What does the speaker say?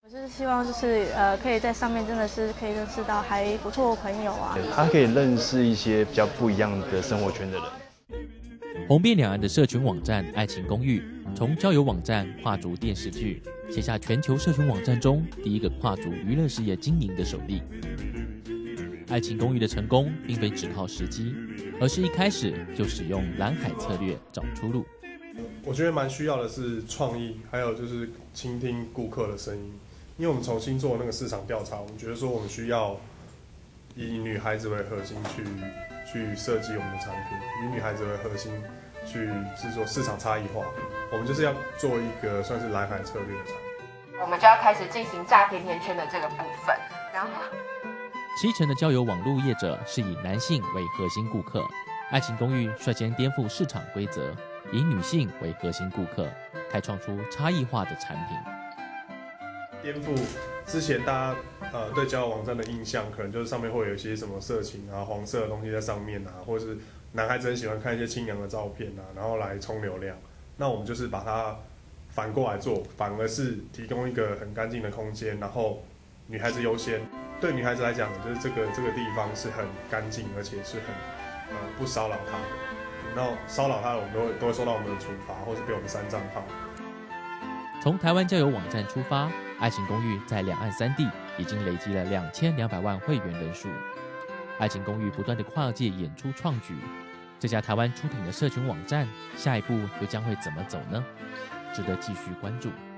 我是希望可以在上面真的是可以认识到还不错的朋友啊， 他可以认识一些比较不一样的生活圈的人。 红遍两岸的社群网站《爱情公寓》，从交友网站跨足电视剧，写下全球社群网站中第一个跨足娱乐事业经营的首例。《爱情公寓》的成功并非只靠时机，而是一开始就使用蓝海策略找出路。 我觉得蛮需要的是创意，还有就是倾听顾客的声音。因为我们重新做那个市场调查，我们觉得说我们需要以女孩子为核心去设计我们的产品，以女孩子为核心去制作市场差异化。我们就是要做一个算是蓝海策略的产品。 我们就要开始进行诈骗圈的这个部分，然后 7成的交友网络业者是以男性为核心顾客，爱情公寓率先颠覆市场规则，以女性为核心顾客，开创出差异化的产品。 颠覆之前大家对交友网站的印象，可能就是上面会有一些什么色情啊、黄色的东西在上面啊，或者是男孩子很喜欢看一些清凉的照片啊，然后来冲流量。那我们就是把它反过来做，反而是提供一个很干净的空间，然后女孩子优先。对女孩子来讲，就是这个地方是很干净，而且是很不骚扰她的。然后骚扰她的，我们都会受到我们的处罚，或是被我们删账号。 从台湾交友网站出发，爱情公寓在两岸3地已经累积了2200万会员人数。爱情公寓不断的跨界演出创举，这家台湾出品的社群网站，下一步又将会怎么走呢？值得继续关注。